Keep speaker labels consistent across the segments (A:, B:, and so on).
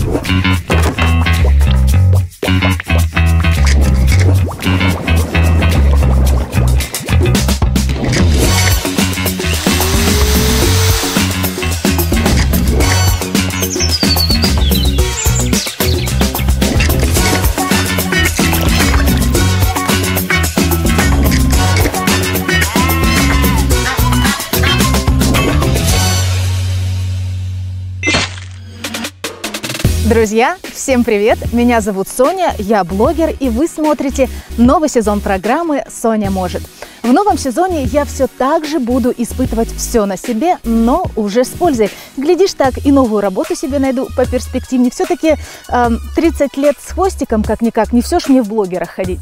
A: Друзья, всем привет! Меня зовут Соня, я блогер, и вы смотрите новый сезон программы «Соня может». В новом сезоне я все так же буду испытывать все на себе, но уже с пользой. Глядишь, так и новую работу себе найду поперспективнее. Все-таки 30 лет с хвостиком, как-никак, не все ж мне в блогерах ходить.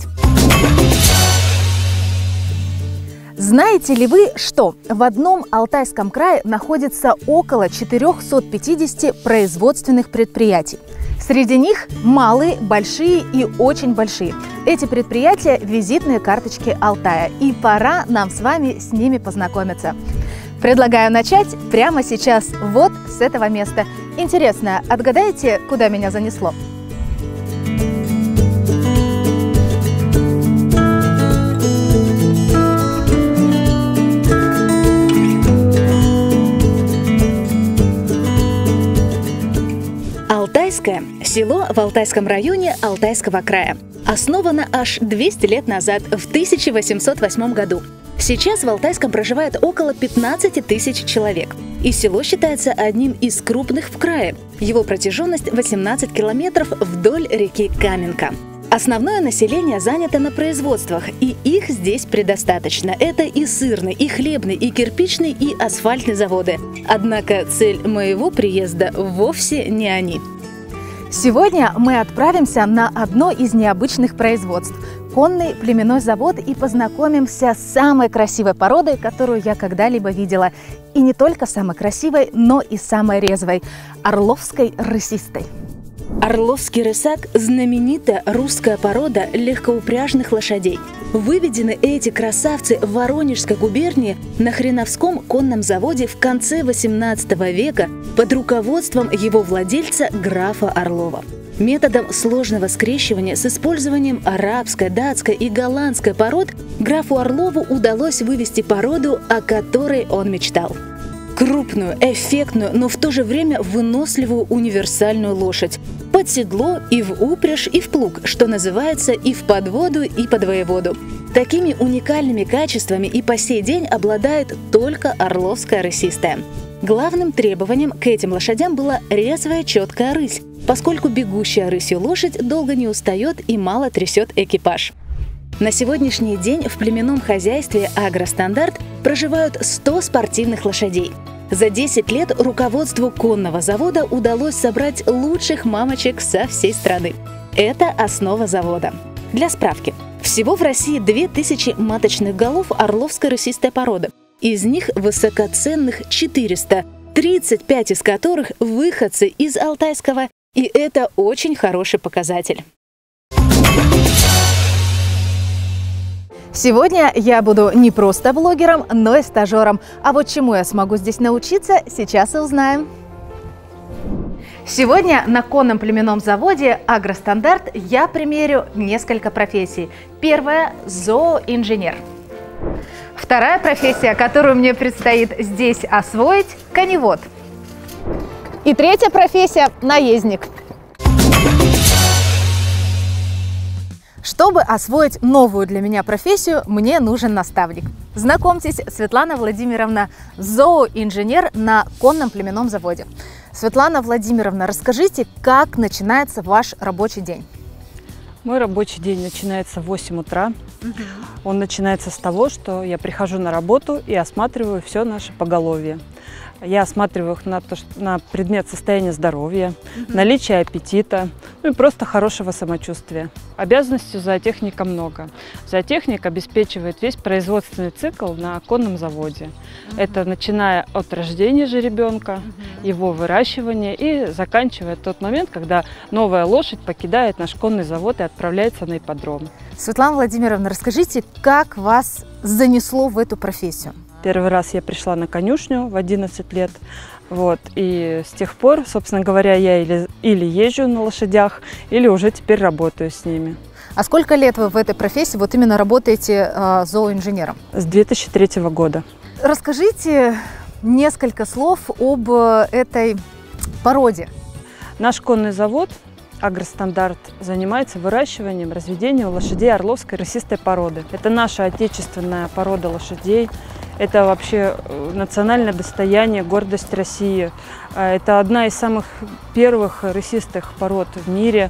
A: Знаете ли вы, что в одном Алтайском крае находится около 450 производственных предприятий? Среди них малые, большие и очень большие. Эти предприятия – визитные карточки Алтая, и пора нам с вами с ними познакомиться. Предлагаю начать прямо сейчас, вот с этого места. Интересно, отгадаете, куда меня занесло? Алтайское – село в Алтайском районе Алтайского края. Основано аж 200 лет назад, в 1808 году. Сейчас в Алтайском проживает около 15 тысяч человек. И село считается одним из крупных в крае. Его протяженность 18 километров вдоль реки Каменка. Основное население занято на производствах, и их здесь предостаточно. Это и сырный, и хлебный, и кирпичный, и асфальтный заводы. Однако цель моего приезда вовсе не они. Сегодня мы отправимся на одно из необычных производств – конный племенной завод, и познакомимся с самой красивой породой, которую я когда-либо видела. И не только самой красивой, но и самой резвой – орловской рысистой. Орловский рысак – знаменитая русская порода легкоупряжных лошадей. Выведены эти красавцы в Воронежской губернии на Хреновском конном заводе в конце XVIII века под руководством его владельца графа Орлова. Методом сложного скрещивания с использованием арабской, датской и голландской пород графу Орлову удалось вывести породу, о которой он мечтал. Крупную, эффектную, но в то же время выносливую универсальную лошадь. Под седло и в упряжь, и в плуг, что называется, и в подводу, и под воеводу. Такими уникальными качествами и по сей день обладает только орловская рысистая. Главным требованием к этим лошадям была резвая, четкая рысь, поскольку бегущая рысью лошадь долго не устает и мало трясет экипаж. На сегодняшний день в племенном хозяйстве «Агростандарт» проживают 100 спортивных лошадей. За 10 лет руководству конного завода удалось собрать лучших мамочек со всей страны. Это основа завода. Для справки, всего в России 2000 маточных голов орловской рысистой породы. Из них высокоценных 400, 35 из которых выходцы из Алтайского, и это очень хороший показатель. Сегодня я буду не просто блогером, но и стажером. А вот чему я смогу здесь научиться, сейчас и узнаем. Сегодня на конном племенном заводе «Агростандарт» я примерю несколько профессий. Первая – зооинженер. Вторая профессия, которую мне предстоит здесь освоить – коневод. И третья профессия – наездник. Чтобы освоить новую для меня профессию, мне нужен наставник. Знакомьтесь, Светлана Владимировна, зооинженер на конном племенном заводе. Светлана Владимировна, расскажите, как начинается ваш рабочий день?
B: Мой рабочий день начинается в 8 утра. Он начинается с того, что я прихожу на работу и осматриваю все наше поголовье. Я осматриваю их на предмет состояния здоровья, наличия аппетита, ну и просто хорошего самочувствия. Обязанностей у зоотехника много. Зоотехник обеспечивает весь производственный цикл на конном заводе. Это начиная от рождения жеребенка, его выращивания и заканчивая тот момент, когда новая лошадь покидает наш конный завод и отправляется на ипподром.
A: Светлана Владимировна, расскажите, как вас занесло в эту профессию?
B: Первый раз я пришла на конюшню в 11 лет. Вот. И с тех пор, собственно говоря, я или езжу на лошадях, или уже теперь работаю с ними.
A: А сколько лет вы в этой профессии вот именно работаете зооинженером?
B: С 2003 года.
A: Расскажите несколько слов об этой породе.
B: Наш конный завод «Агростандарт» занимается выращиванием, разведением лошадей орловской рысистой породы. Это наша отечественная порода лошадей. Это вообще национальное достояние, гордость России. Это одна из самых первых рысистых пород в мире.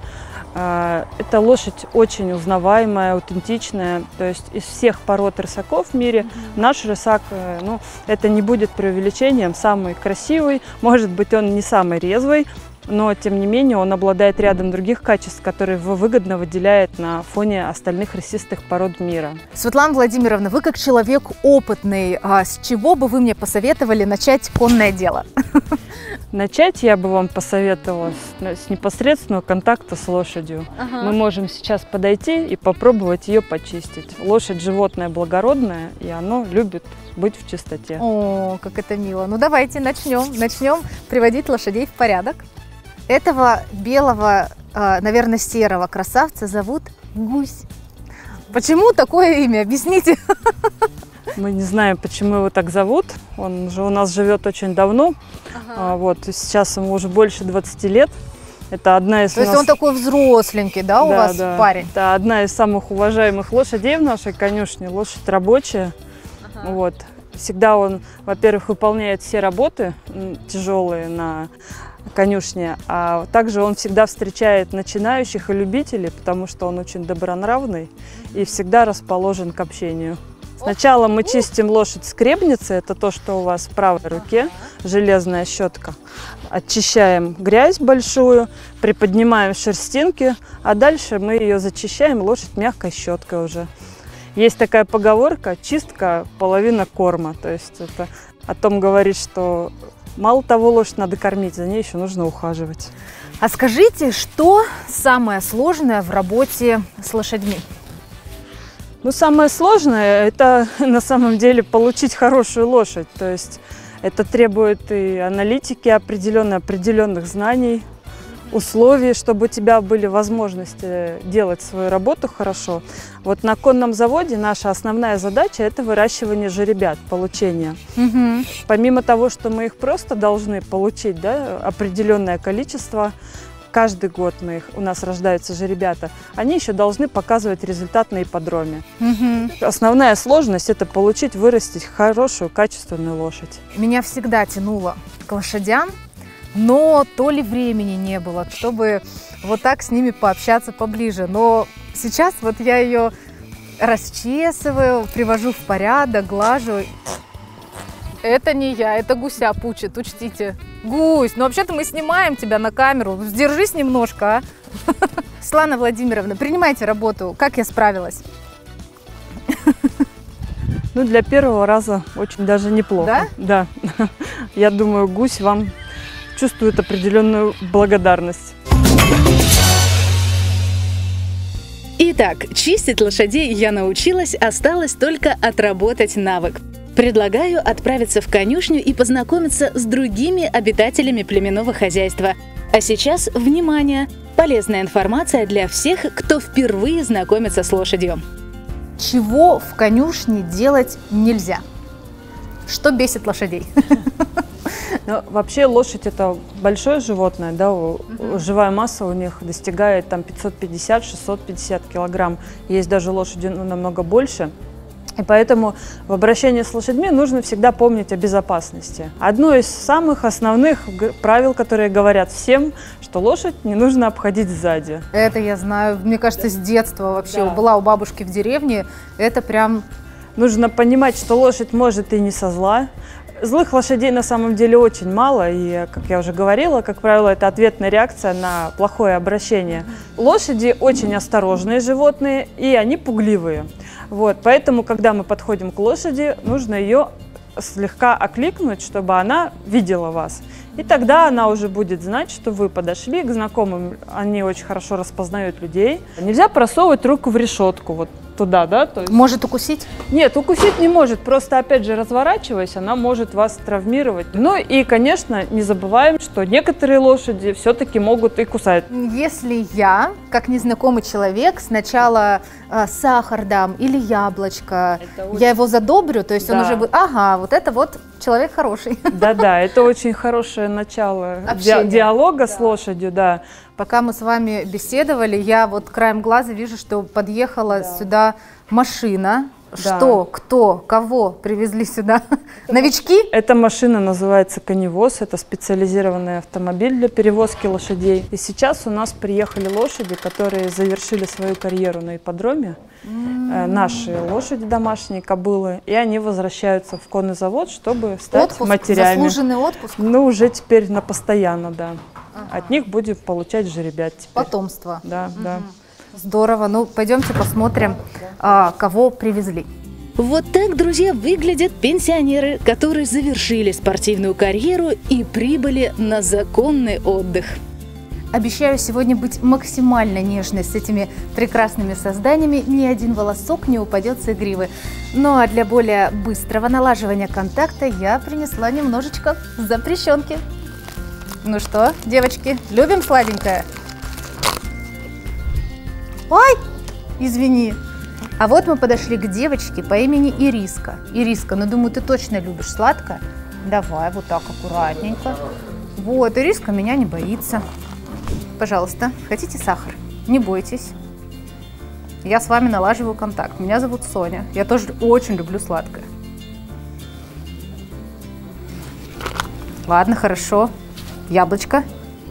B: Эта лошадь очень узнаваемая, аутентичная. То есть из всех пород рысаков в мире наш рысак, ну, это не будет преувеличением, самый красивый. Может быть, он не самый резвый, но тем не менее он обладает рядом других качеств, которые его выгодно выделяет на фоне остальных рысистых пород мира.
A: Светлана Владимировна, вы как человек опытный, с чего бы вы мне посоветовали начать конное дело?
B: Начать я бы вам посоветовала с непосредственного контакта с лошадью. Мы можем сейчас подойти и попробовать ее почистить. Лошадь животное благородное, и оно любит быть в чистоте.
A: О, как это мило. Ну давайте начнем приводить лошадей в порядок. Этого белого, наверное, серого красавца зовут Гусь. Почему такое имя? Объясните.
B: Мы не знаем, почему его так зовут. Он же у нас живет очень давно. Вот, сейчас ему уже больше 20 лет. Это одна из
A: То есть он такой взросленький, да, у вас парень?
B: Это одна из самых уважаемых лошадей в нашей конюшне. Лошадь рабочая. Вот. Всегда он, во-первых, выполняет все работы тяжелые на конюшне, а также он всегда встречает начинающих и любителей, потому что он очень добронравный и всегда расположен к общению. Сначала мы чистим лошадь скребницей, это то, что у вас в правой руке, железная щетка. Очищаем грязь большую, приподнимаем шерстинки, а дальше мы ее зачищаем, лошадь мягкой щеткой уже. Есть такая поговорка: чистка – половина корма. То есть это о том говорит, что мало того, лошадь надо кормить, за ней еще нужно ухаживать.
A: А скажите, что самое сложное в работе с лошадьми?
B: Ну, самое сложное – это на самом деле получить хорошую лошадь. То есть это требует и аналитики определенных знаний, условий, чтобы у тебя были возможности делать свою работу хорошо. Вот на конном заводе наша основная задача – это выращивание жеребят, получение. Помимо того, что мы их просто должны получить, да, определенное количество, каждый год у нас рождаются жеребята, они еще должны показывать результат на ипподроме. Основная сложность – это получить, вырастить хорошую, качественную лошадь.
A: Меня всегда тянуло к лошадям, но то ли времени не было, чтобы вот так с ними пообщаться поближе. Но сейчас вот я ее расчесываю, привожу в порядок, глажу. Это не я, это гуся пучит, учтите. Гусь, ну вообще-то мы снимаем тебя на камеру, сдержись немножко, а. Светлана Владимировна, принимайте работу, как я справилась?
B: Ну, для первого раза очень даже неплохо.
A: Да?
B: Да. Я думаю, гусь вам чувствует определенную благодарность.
A: Итак, чистить лошадей я научилась, осталось только отработать навык. Предлагаю отправиться в конюшню и познакомиться с другими обитателями племенного хозяйства. А сейчас, внимание! Полезная информация для всех, кто впервые знакомится с лошадью. Чего в конюшне делать нельзя? Что бесит лошадей?
B: Ну, вообще лошадь – это большое животное, да, живая масса у них достигает там 550-650 килограмм. Есть даже лошади намного больше. И поэтому в обращении с лошадьми нужно всегда помнить о безопасности. Одно из самых основных правил, которые говорят всем, что лошадь не нужно обходить сзади.
A: Это я знаю, мне кажется, с детства вообще. Да. Была у бабушки в деревне, это прям…
B: Нужно понимать, что лошадь может и не со зла. Злых лошадей на самом деле очень мало, и, как я уже говорила, как правило, это ответная реакция на плохое обращение. Лошади очень осторожные животные, и они пугливые. Вот, поэтому, когда мы подходим к лошади, нужно ее слегка окликнуть, чтобы она видела вас. И тогда она уже будет знать, что вы подошли к знакомым. Они очень хорошо распознают людей. Нельзя просовывать руку в решетку. Вот туда, да? То есть...
A: Может укусить?
B: Нет, укусить не может, просто, опять же, разворачиваясь, она может вас травмировать. Ну и, конечно, не забываем, что некоторые лошади все-таки могут и кусать.
A: Если я, как незнакомый человек, сначала сахар дам или яблочко, я его задобрю, то есть он уже будет, ага, вот это вот человек хороший.
B: Да-да, это очень хорошее начало диалога с лошадью, да.
A: Пока мы с вами беседовали, я вот краем глаза вижу, что подъехала сюда машина.
B: Да.
A: Что, кто, кого привезли сюда? Новички?
B: Эта машина называется коневоз, это специализированный автомобиль для перевозки лошадей. И сейчас у нас приехали лошади, которые завершили свою карьеру на ипподроме. Наши лошади домашние, кобылы, и они возвращаются в конный завод, чтобы стать матерями.
A: Заслуженный отпуск?
B: Ну, уже теперь на постоянно, да. Ага. От них будем получать жеребят теперь.
A: Потомство.
B: Да, да.
A: Здорово. Ну, пойдемте посмотрим, кого привезли.
C: Вот так, друзья, выглядят пенсионеры, которые завершили спортивную карьеру и прибыли на законный отдых.
A: Обещаю сегодня быть максимально нежной с этими прекрасными созданиями. Ни один волосок не упадет с их гривы. Ну а для более быстрого налаживания контакта я принесла немножечко запрещенки. Ну что, девочки, любим сладенькое? Ой, извини. А вот мы подошли к девочке по имени Ириска. Ириска, ну думаю, ты точно любишь сладкое? Давай, вот так аккуратненько. Вот, Ириска меня не боится. Пожалуйста, хотите сахар? Не бойтесь. Я с вами налаживаю контакт. Меня зовут Соня. Я тоже очень люблю сладкое. Ладно, хорошо. Яблочко.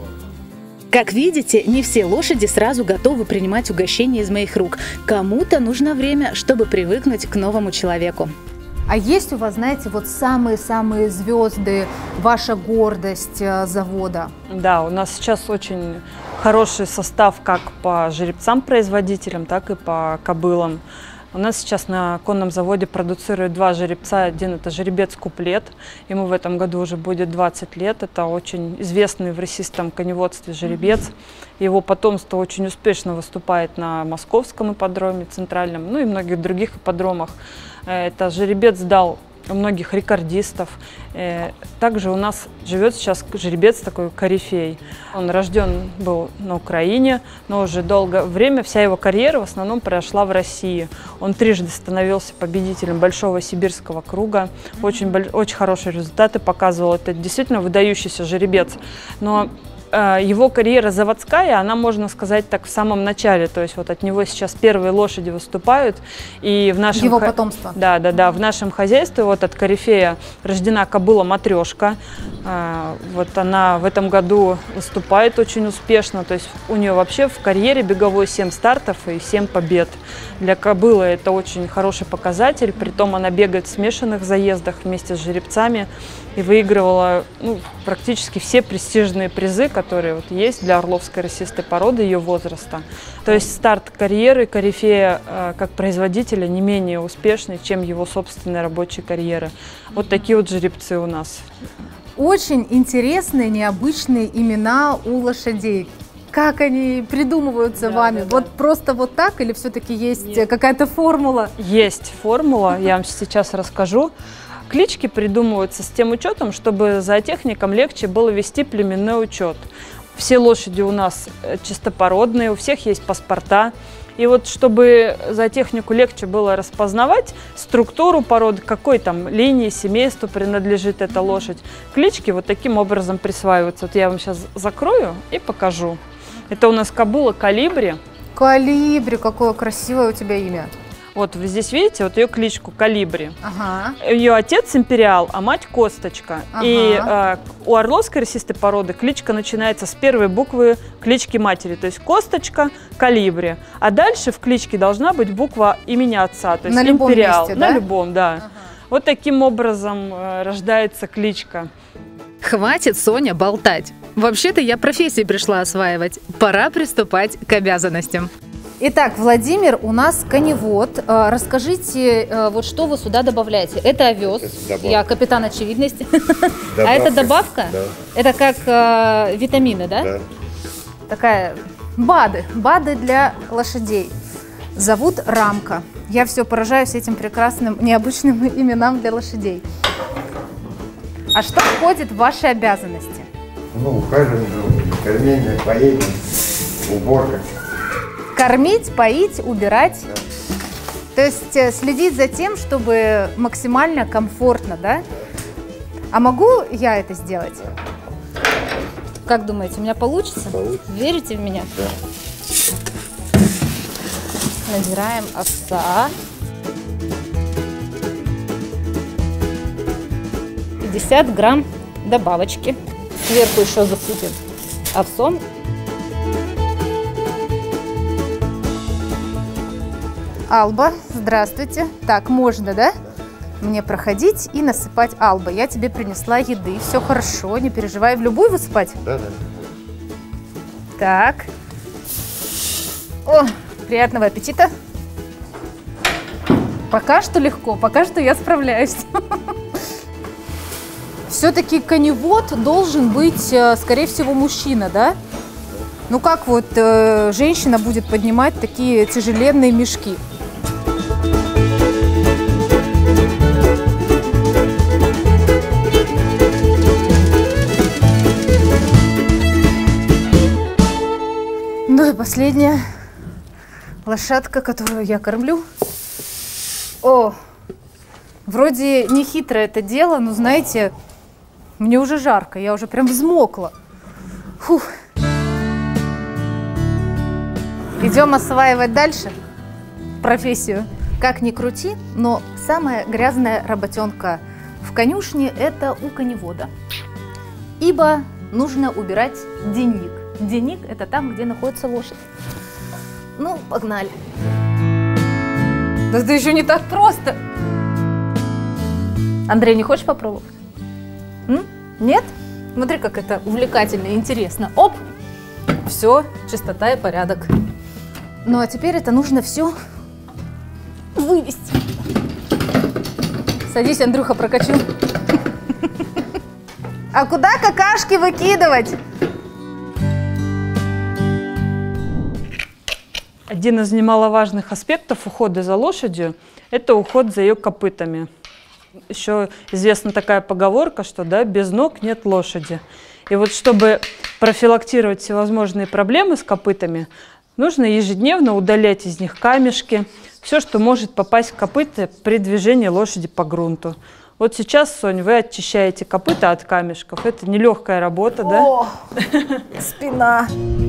C: Как видите, не все лошади сразу готовы принимать угощение из моих рук. Кому-то нужно время, чтобы привыкнуть к новому человеку.
A: А есть у вас, знаете, вот самые-самые звезды, ваша гордость завода?
B: Да, у нас сейчас очень хороший состав как по жеребцам-производителям, так и по кобылам. У нас сейчас на конном заводе продуцируют два жеребца. Один – это жеребец Куплет, ему в этом году уже будет 20 лет. Это очень известный в российском коневодстве жеребец. Его потомство очень успешно выступает на московском ипподроме, центральном, ну и многих других ипподромах. Это жеребец дал многих рекордистов. Также у нас живет сейчас жеребец такой корифей. Он рожден был на Украине, но уже долгое время вся его карьера в основном прошла в России. Он трижды становился победителем Большого Сибирского круга. Очень хорошие результаты показывал. Это действительно выдающийся жеребец. Но его карьера заводская, она, можно сказать, так в самом начале. То есть вот от него сейчас первые лошади выступают. И в нашем
A: его потомство.
B: Да, в нашем хозяйстве вот от корифея рождена кобыла Матрешка. Вот она в этом году выступает очень успешно. То есть у нее вообще в карьере беговой 7 стартов и 7 побед. Для кобылы это очень хороший показатель. Притом она бегает в смешанных заездах вместе с жеребцами и выигрывала практически все престижные призы, которые вот есть для орловской росистой породы ее возраста. То есть старт карьеры корифея как производителя не менее успешный, чем его собственной рабочей карьеры. Вот такие вот жеребцы у нас.
A: Очень интересные, необычные имена у лошадей. Как они придумываются вами? Вот просто вот так или все-таки есть какая-то формула?
B: Есть формула, я вам сейчас расскажу. Клички придумываются с тем учетом, чтобы зоотехникам легче было вести племенной учет. Все лошади у нас чистопородные, у всех есть паспорта. И вот чтобы зоотехнику легче было распознавать структуру породы, какой там линии, семейству принадлежит эта лошадь, клички вот таким образом присваиваются. Вот я вам сейчас закрою и покажу. Это у нас кобыла Колибри.
A: Колибри, какое красивое у тебя имя.
B: Вот вы здесь видите, вот ее кличку Колибри.
A: Ага.
B: Ее отец Империал, а мать Косточка.
A: Ага.
B: И у орловской росистой породы кличка начинается с первой буквы клички матери, то есть Косточка, Колибри. А дальше в кличке должна быть буква имени отца, то есть
A: на любом
B: Империал.
A: Месте, да?
B: На любом, да.
A: Ага.
B: Вот таким образом рождается кличка.
C: Хватит, Соня, болтать. Вообще-то я профессии пришла осваивать. Пора приступать к обязанностям.
A: Итак, Владимир у нас коневод. Расскажите, вот что вы сюда добавляете? Это овес.
D: Это
A: Я капитан очевидности.
D: Добавка.
A: А это добавка?
D: Да.
A: Это как витамины, да?
D: Да.
A: Такая БАДы для лошадей. Зовут Рамка. Я все поражаюсь этим прекрасным, необычным именам для лошадей. А что входит в ваши обязанности?
D: Ну, ухаживание, кормление, поение, уборка.
A: Кормить, поить, убирать.
D: Да.
A: То есть следить за тем, чтобы максимально комфортно, да? А могу я это сделать? Как думаете, у меня получится?
D: Получится.
A: Верите в меня?
D: Да.
A: Набираем овса. 50 грамм добавочки. Сверху еще засыпем овсом. Алба, здравствуйте. Так, можно, да? Мне проходить и насыпать. Алба, я тебе принесла еды. Все хорошо, не переживай. В любую высыпать?
D: Да, да.
A: Так. О, приятного аппетита. Пока что легко, пока что я справляюсь. Все-таки коневод должен быть, скорее всего, мужчина, да? Ну как вот женщина будет поднимать такие тяжеленные мешки? Ну и последняя лошадка, которую я кормлю. О, вроде не хитро это дело, но знаете, мне уже жарко, я уже прям взмокла. Фух. Идем осваивать дальше профессию. Как ни крути, но самая грязная работенка в конюшне – это у коневода. Ибо нужно убирать денник. Денник – это там, где находится лошадь. Ну, погнали. Да это еще не так просто. Андрей, не хочешь попробовать? Нет? Смотри, как это увлекательно и интересно. Оп! Все, чистота и порядок. Ну, а теперь это нужно все вывести. Садись, Андрюха, прокачу. А куда какашки выкидывать?
B: Один из немаловажных аспектов ухода за лошадью – это уход за ее копытами. Еще известна такая поговорка, что да, без ног нет лошади. И вот чтобы профилактировать всевозможные проблемы с копытами, нужно ежедневно удалять из них камешки, все, что может попасть в копыта при движении лошади по грунту. Вот сейчас, Сонь, вы очищаете копыта от камешков. Это нелегкая работа, да?
A: О, спина.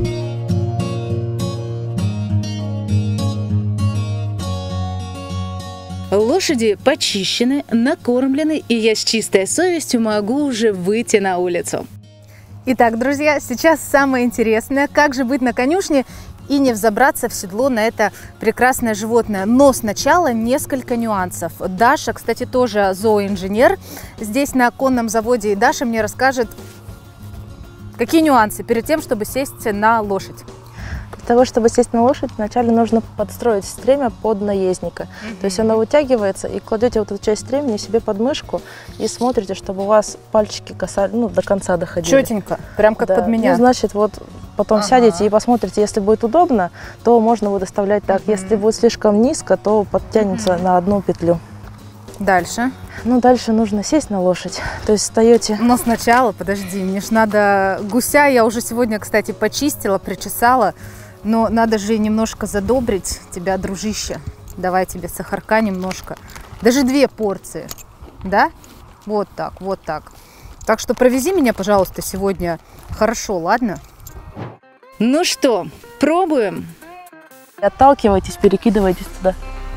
C: Лошади почищены, накормлены, и я с чистой совестью могу уже выйти на улицу.
A: Итак, друзья, сейчас самое интересное, как же быть на конюшне и не взобраться в седло на это прекрасное животное. Но сначала несколько нюансов. Даша, кстати, тоже зооинженер здесь на конном заводе, и Даша мне расскажет, какие нюансы перед тем, чтобы сесть на лошадь.
E: Для того, чтобы сесть на лошадь, вначале нужно подстроить стремя под наездника. То есть оно вытягивается, и кладете вот эту часть стремени себе под мышку и смотрите, чтобы у вас пальчики касались, ну, до конца доходили.
A: Четенько, прям как
E: да.
A: под меня.
E: Ну, значит, вот потом сядете и посмотрите, если будет удобно, то можно будет оставлять так. Если будет слишком низко, то подтянется на одну петлю.
A: Дальше?
E: Ну, дальше нужно сесть на лошадь. То есть встаете.
A: Но сначала, подожди, мне ж надо гуся, я уже сегодня, кстати, почистила, причесала. Но надо же немножко задобрить тебя, дружище. Давай тебе сахарка немножко. Даже 2 порции. Да? Вот так, вот так. Так что провези меня, пожалуйста, сегодня хорошо, ладно?
C: Ну что, пробуем?
E: Отталкивайтесь, перекидывайтесь туда.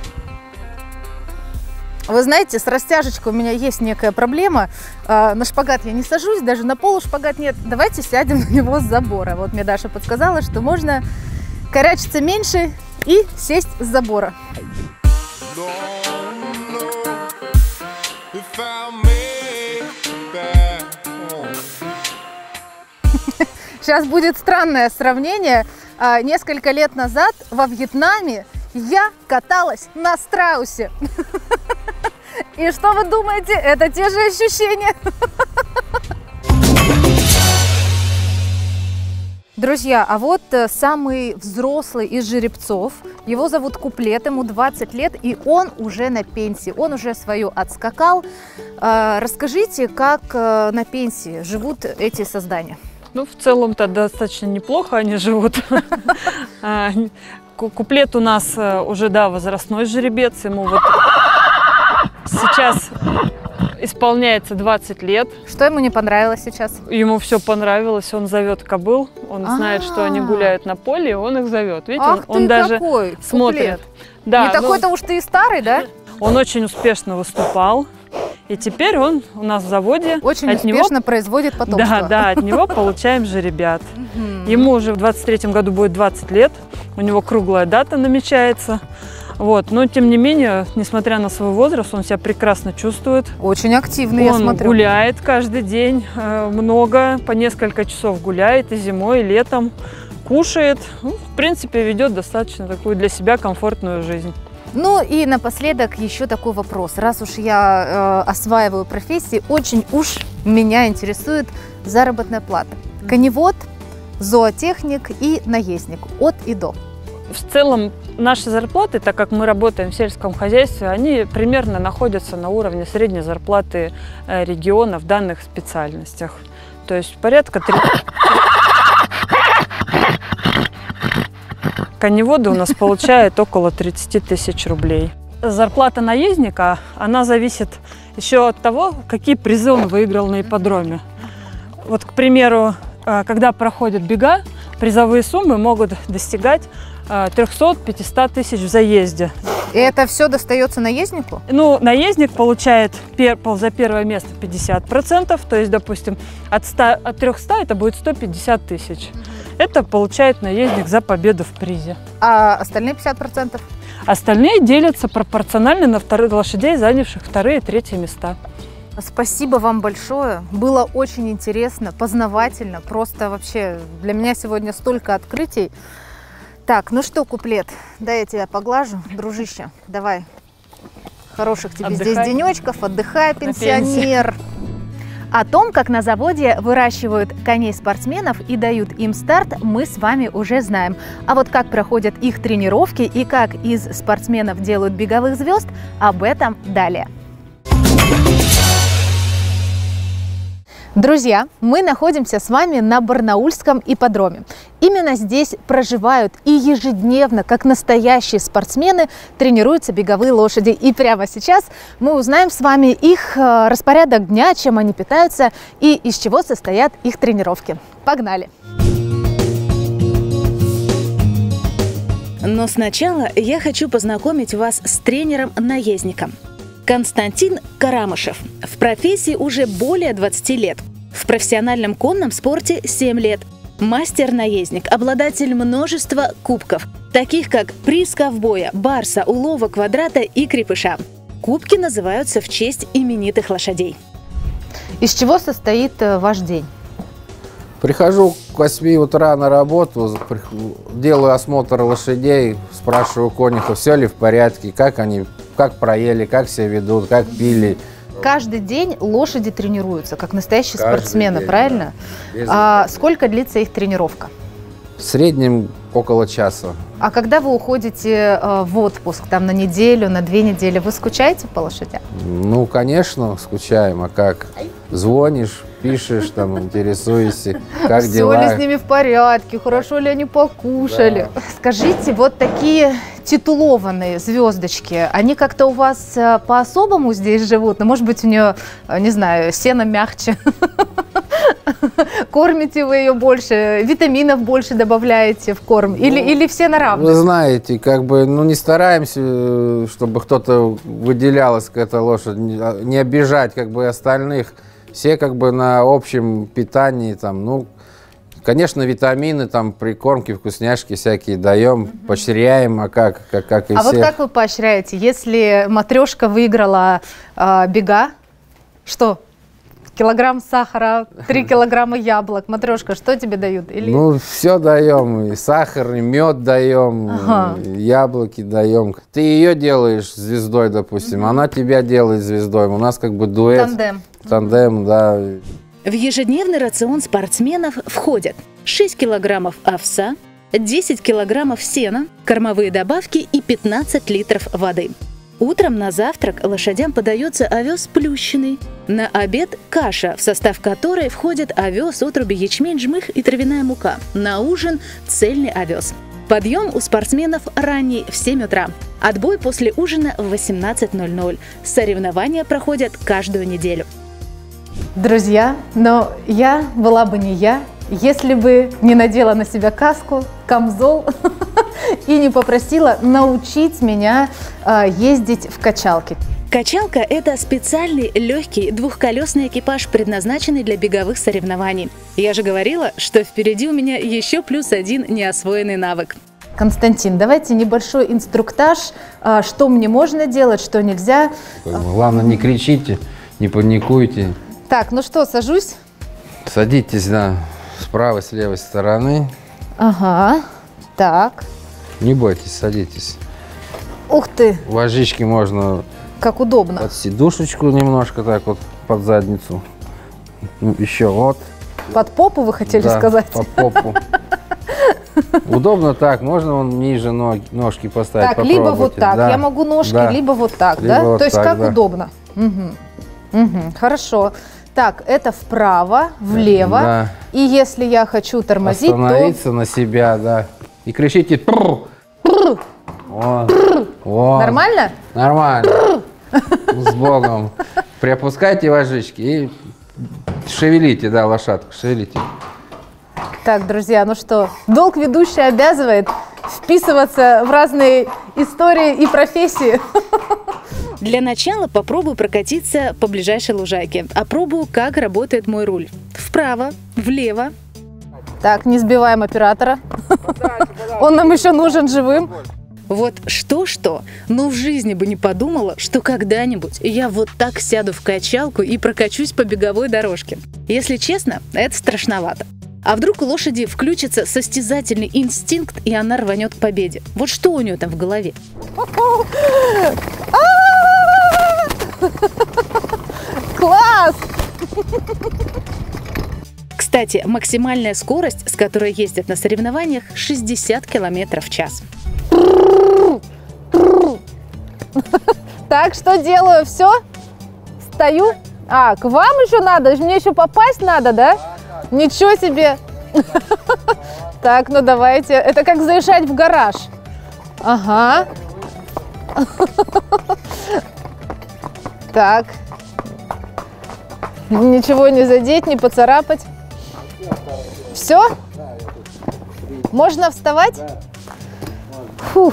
A: Вы знаете, с растяжечкой у меня есть некая проблема. На шпагат я не сажусь, даже на полушпагат нет. Давайте сядем на него с забора. Вот мне Даша подсказала, что можно корячиться меньше и сесть с забора. Сейчас будет странное сравнение. Несколько лет назад во Вьетнаме я каталась на страусе. И что вы думаете? Это те же ощущения. Друзья, а вот самый взрослый из жеребцов, его зовут Куплет, ему 20 лет, и он уже на пенсии, он уже свою отскакал. Расскажите, как на пенсии живут эти создания?
B: Ну, в целом-то достаточно неплохо они живут. Куплет у нас уже, да, возрастной жеребец, ему вот сейчас исполняется 20 лет.
A: Что ему не понравилось сейчас?
B: Ему все понравилось, он зовет кобыл, он знает, что они гуляют на поле, и он их зовет. Видите,
A: Ах
B: он
A: ты
B: даже
A: какой,
B: смотрит.
A: Куплет.
B: Да,
A: Не такой-то уж ты и старый, да?
B: Он очень успешно выступал, и теперь он у нас в заводе.
A: Очень успешно производит потомство.
B: Да, от него получаем жеребят. Ему уже в 23-м году будет 20 лет, у него круглая дата намечается. Вот. Но, тем не менее, несмотря на свой возраст, он себя прекрасно чувствует.
A: Очень активный, я смотрю.
B: Он гуляет каждый день, много, по несколько часов гуляет и зимой, и летом, кушает. Ну, в принципе, ведет достаточно такую для себя комфортную жизнь.
A: Ну и напоследок еще такой вопрос. Раз уж я осваиваю профессии, очень уж меня интересует заработная плата. Коневод, зоотехник и наездник. От и до.
B: В целом, наши зарплаты, так как мы работаем в сельском хозяйстве, они примерно находятся на уровне средней зарплаты региона в данных специальностях. То есть порядка коневоды у нас получают около 30 тысяч рублей. Зарплата наездника, она зависит еще от того, какие призы он выиграл на ипподроме. Вот, к примеру, когда проходят бега, призовые суммы могут достигать 300-500 тысяч в заезде.
A: И это все достается наезднику?
B: Ну, наездник получает за первое место 50%, то есть, допустим, от 300 это будет 150 тысяч. Это получает наездник за победу в призе.
A: А остальные 50%?
B: Остальные делятся пропорционально на лошадей, занявших вторые и третьи места.
A: Спасибо вам большое. Было очень интересно, познавательно. Просто вообще для меня сегодня столько открытий. Так, ну что, Куплет, дай я тебя поглажу, дружище. Давай. Хороших тебе здесь денечков. Отдыхай, пенсионер. О том, как на заводе выращивают коней-спортсменов и дают им старт, мы с вами уже знаем. А вот как проходят их тренировки и как из спортсменов делают беговых звезд, об этом далее. Друзья, мы находимся с вами на Барнаульском ипподроме. Именно здесь проживают и ежедневно, как настоящие спортсмены, тренируются беговые лошади. И прямо сейчас мы узнаем с вами их распорядок дня, чем они питаются и из чего состоят их тренировки. Погнали!
C: Но сначала я хочу познакомить вас с тренером-наездником. Константин Карамышев. В профессии уже более 20 лет. В профессиональном конном спорте 7 лет. Мастер-наездник, обладатель множества кубков, таких как приз ковбоя, барса, улова, квадрата и крепыша. Кубки называются в честь именитых лошадей.
A: Из чего состоит ваш день?
F: Прихожу к 8 утра на работу, делаю осмотр лошадей, спрашиваю конюха, все ли в порядке, как проели, как себя ведут, как пили.
A: Каждый день лошади тренируются, как настоящие спортсмены,
F: день,
A: правильно? Сколько длится их тренировка?
F: В среднем около часа.
A: А когда вы уходите в отпуск, там на неделю, на 2 недели, вы скучаете по лошадям?
F: Ну, конечно, скучаем, а как? Звонишь, пишешь, там, интересуешься, как дела.
A: Все ли с ними в порядке, хорошо ли они покушали? Да. Скажите, вот такие титулованные звездочки, они как-то у вас по-особому здесь живут? Ну, может быть, у нее, не знаю, сено мягче? Кормите вы ее больше, витаминов больше добавляете в корм? Или все на равных?
F: Вы знаете, не стараемся, чтобы кто-то выделялась, какая-то лошадь, не обижать остальных. Все на общем питании, конечно, витамины, прикормки, вкусняшки всякие даем, поощряем, а как и все.
A: А вот как вы поощряете? Если матрешка выиграла бега, что? Килограмм сахара, 3 килограмма яблок. Матрешка, что тебе дают?
F: Ну, все даем. И сахар, и мед даем, и яблоки даем. Ты ее делаешь звездой, допустим, она тебя делает звездой. У нас дуэт.
A: Тандем.
F: Тандем, да.
C: В ежедневный рацион спортсменов входят 6 килограммов овса, 10 килограммов сена, кормовые добавки и 15 литров воды. Утром на завтрак лошадям подается овес плющенный. На обед – каша, в состав которой входят овес, отруби, ячмень, жмых и травяная мука. На ужин – цельный овес. Подъем у спортсменов ранний в 7 утра. Отбой после ужина в 18:00. Соревнования проходят каждую неделю.
A: Друзья, но я была бы не я, если бы не надела на себя каску, камзол и не попросила научить меня ездить в качалке.
C: Качалка – это специальный легкий двухколесный экипаж, предназначенный для беговых соревнований. Я же говорила, что впереди у меня еще плюс один неосвоенный навык.
A: Константин, давайте небольшой инструктаж, что мне можно делать, что нельзя.
F: Главное, не кричите, не паникуйте.
A: Так, ну что, сажусь?
F: Садитесь, да, с правой, с левой стороны.
A: Ага, так.
F: Не бойтесь, садитесь.
A: Ух ты!
F: Вожички можно
A: Как удобно.
F: под сидушечку немножко, так вот, под задницу. Еще вот.
A: Под попу вы хотели
F: Да,
A: сказать?
F: под попу. Удобно так, можно он ниже ножки поставить.
A: Так, либо вот так,
F: да.
A: я могу ножки,
F: Да.
A: либо вот так,
F: Либо
A: да?
F: вот
A: То есть
F: так,
A: как
F: да.
A: удобно. Угу. Хорошо. Так, это вправо, влево.
F: Да.
A: И если я хочу тормозить,
F: Остановиться на себя, да. И кричите «Прррр». Вот.
A: то...
F: Вот.
A: Нормально?
F: Нормально. С Богом. Приопускайте вожички и шевелите, да, лошадку, шевелите.
A: Так, друзья, ну что, долг ведущей обязывает вписываться в разные истории и профессии.
C: Для начала попробую прокатиться по ближайшей лужайке. Опробую, как работает мой руль. Вправо, влево.
A: Так, не сбиваем оператора. Он нам еще нужен живым.
C: Вот что-что, но в жизни бы не подумала, что когда-нибудь я вот так сяду в качалку и прокачусь по беговой дорожке. Если честно, это страшновато. А вдруг у лошади включится состязательный инстинкт, и она рванет к победе? Вот что у нее там в голове?
A: Класс!
C: Кстати, максимальная скорость, с которой ездят на соревнованиях, 60 км в час.
A: Так, что делаю? Все? Стою? А, к вам еще надо? Мне еще попасть надо, да? Ничего себе! Так, ну давайте. Это как заезжать в гараж. Ага. Так. Ничего не задеть, не поцарапать. Все? Можно вставать? Фух.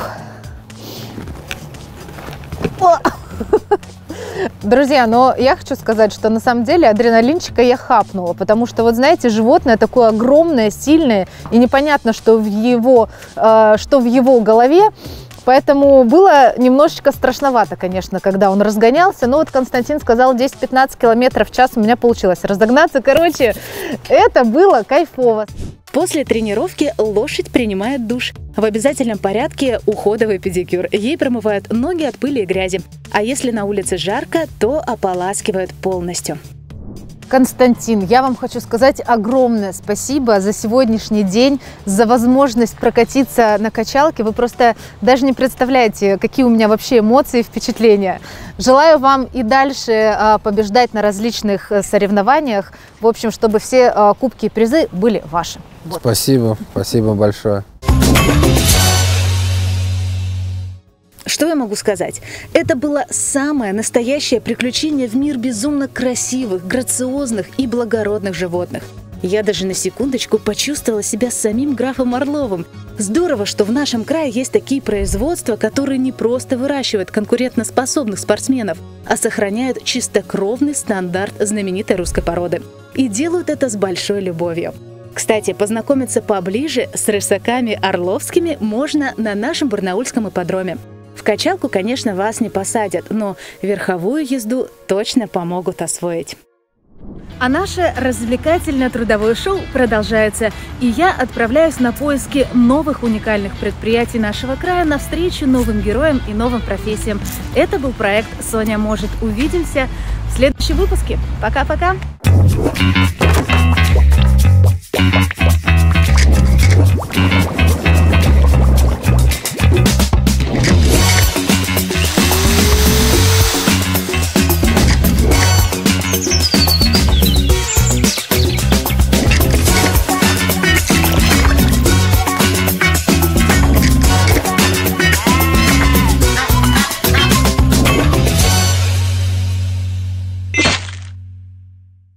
A: О! Друзья, но я хочу сказать, что на самом деле адреналинчика я хапнула, потому что, вот знаете, животное такое огромное, сильное, и непонятно, что в его голове. Поэтому было немножечко страшновато, конечно, когда он разгонялся. Но вот Константин сказал, 10-15 км в час у меня получилось разогнаться. Короче, это было кайфово.
C: После тренировки лошадь принимает душ. В обязательном порядке уходовый педикюр. Ей промывают ноги от пыли и грязи. А если на улице жарко, то ополаскивают полностью.
A: Константин, я вам хочу сказать огромное спасибо за сегодняшний день, за возможность прокатиться на качалке. Вы просто даже не представляете, какие у меня вообще эмоции и впечатления. Желаю вам и дальше побеждать на различных соревнованиях. В общем, чтобы все кубки и призы были ваши. Вот.
F: Спасибо, спасибо большое.
C: Что я могу сказать? Это было самое настоящее приключение в мир безумно красивых, грациозных и благородных животных. Я даже на секундочку почувствовала себя самим графом Орловым. Здорово, что в нашем крае есть такие производства, которые не просто выращивают конкурентоспособных спортсменов, а сохраняют чистокровный стандарт знаменитой русской породы. И делают это с большой любовью. Кстати, познакомиться поближе с рысаками орловскими можно на нашем барнаульском ипподроме. В качалку, конечно, вас не посадят, но верховую езду точно помогут освоить.
A: А наше развлекательно-трудовое шоу продолжается, и я отправляюсь на поиски новых уникальных предприятий нашего края навстречу новым героям и новым профессиям. Это был проект «Соня может». Увидимся в следующем выпуске. Пока-пока!